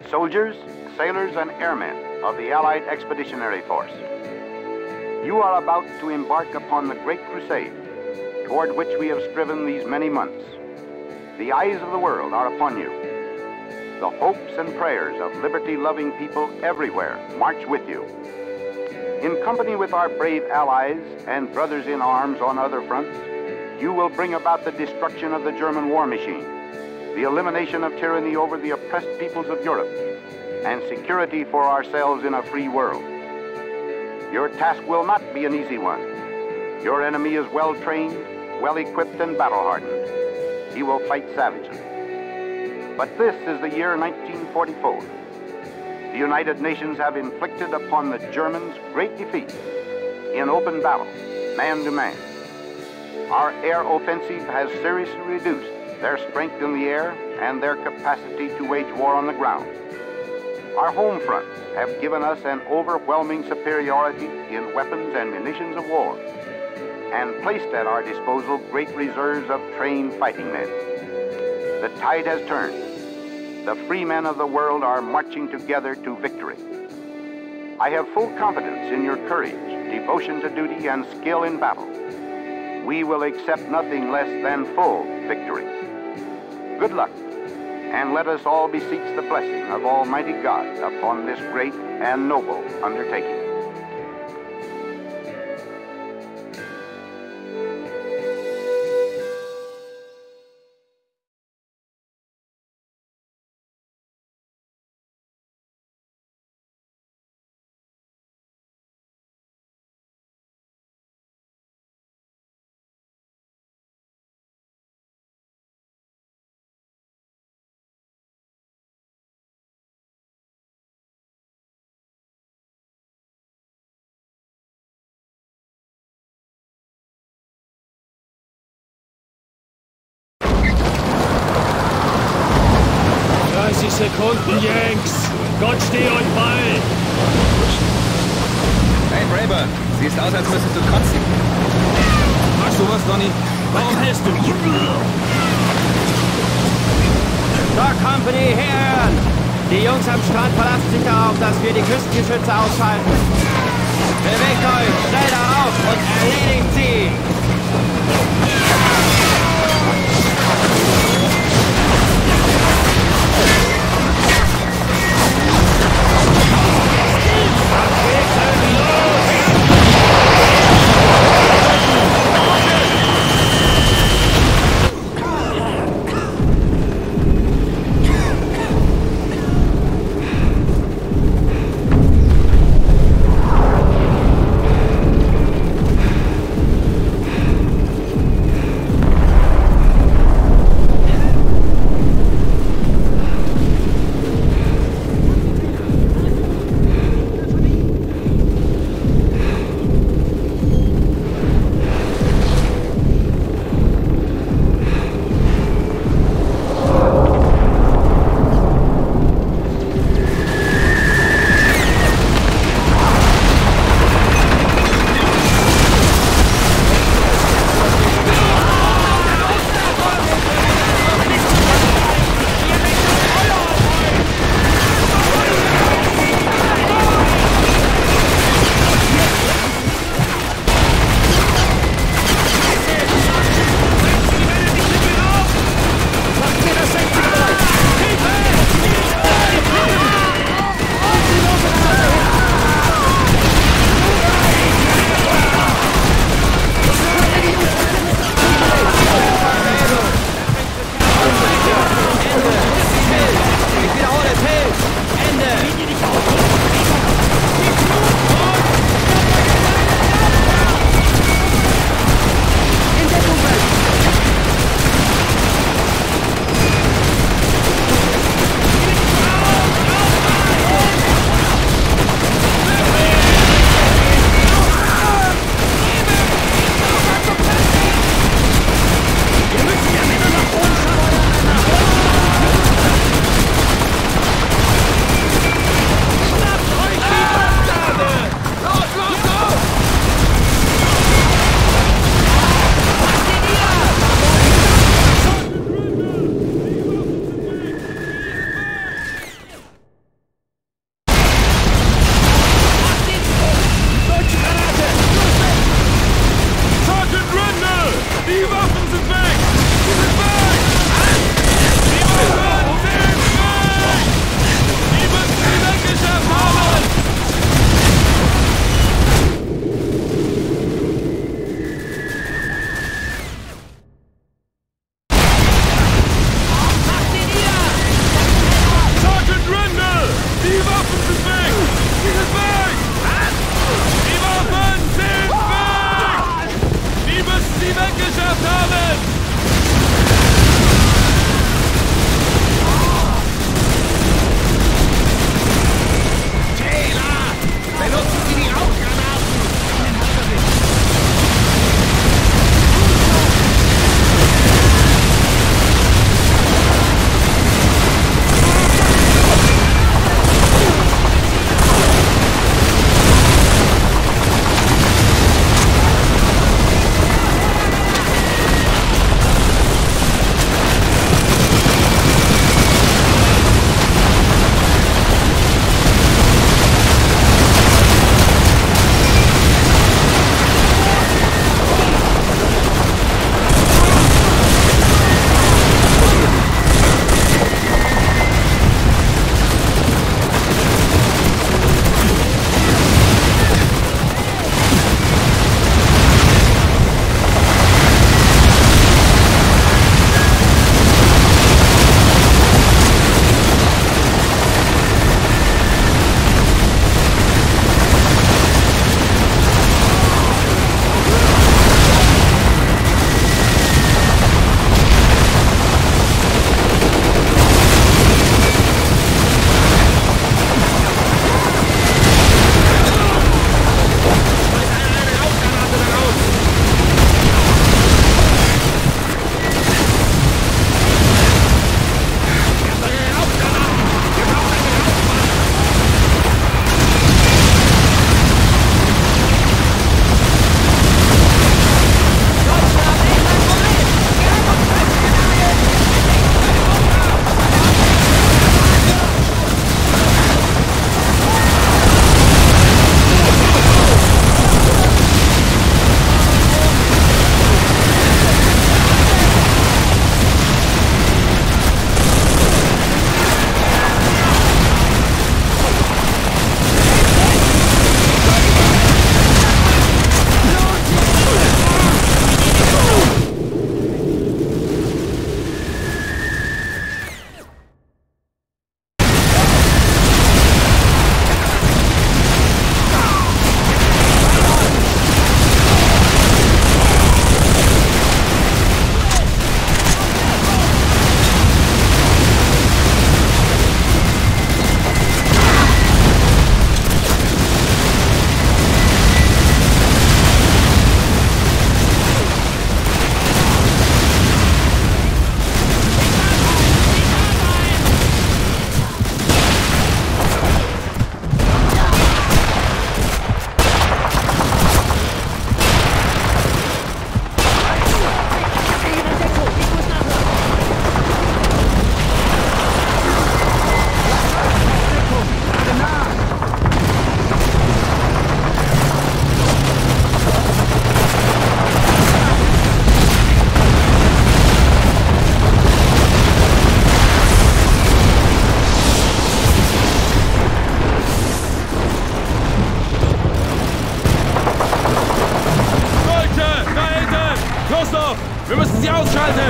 soldiers, sailors, and airmen of the Allied Expeditionary Force. You are about to embark upon the great crusade toward which we have striven these many months. The eyes of the world are upon you. The hopes and prayers of liberty-loving people everywhere march with you. In company with our brave allies and brothers in arms on other fronts, you will bring about the destruction of the German war machine, the elimination of tyranny over the oppressed peoples of Europe, and security for ourselves in a free world. Your task will not be an easy one. Your enemy is well-trained, well-equipped, and battle-hardened. He will fight savagely. But this is the year 1944. The United Nations have inflicted upon the Germans great defeats in open battle, man to man. Our air offensive has seriously reduced their strength in the air and their capacity to wage war on the ground. Our home fronts have given us an overwhelming superiority in weapons and munitions of war, and placed at our disposal great reserves of trained fighting men. The tide has turned. The free men of the world are marching together to victory. I have full confidence in your courage, devotion to duty, and skill in battle. We will accept nothing less than full victory. Good luck, and let us all beseech the blessing of Almighty God upon this great and noble undertaking. Sekunden, Yanks! Gott steh euch bei! Hey, Braber, siehst aus, als müsstest du kotzen. Machst du was, Donny? Warum hältst du mich? Star Company, her! Die Jungs am Strand verlassen sich darauf, dass wir die Küstengeschütze ausschalten. Bewegt euch, schnell darauf und erledigt sie! Wir müssen sie ausschalten!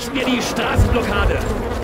Brechen wir die Straßenblockade!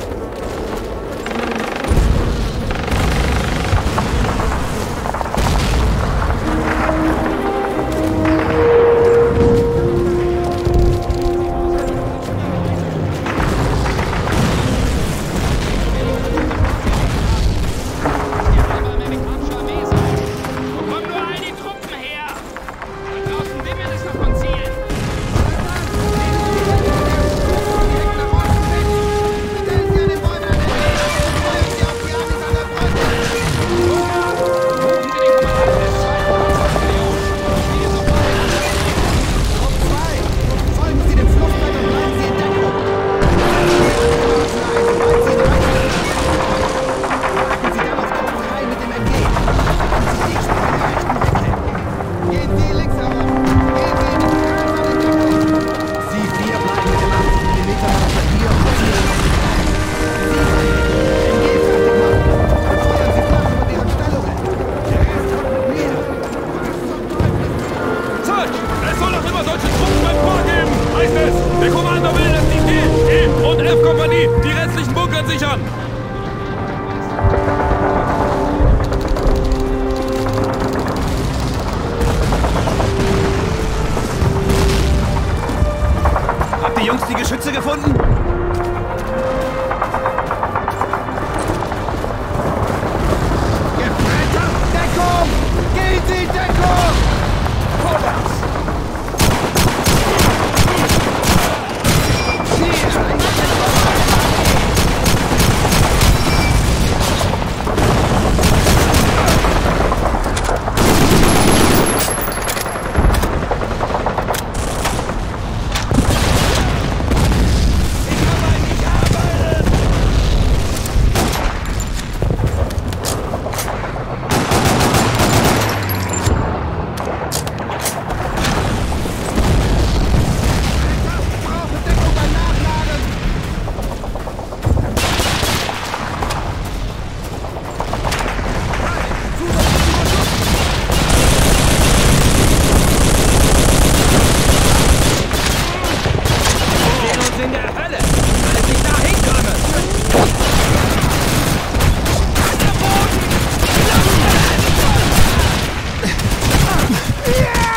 Geschütze gefunden? Gefreiter! Deckung! Gehen Sie Deckung! Vorwärts! Yeah!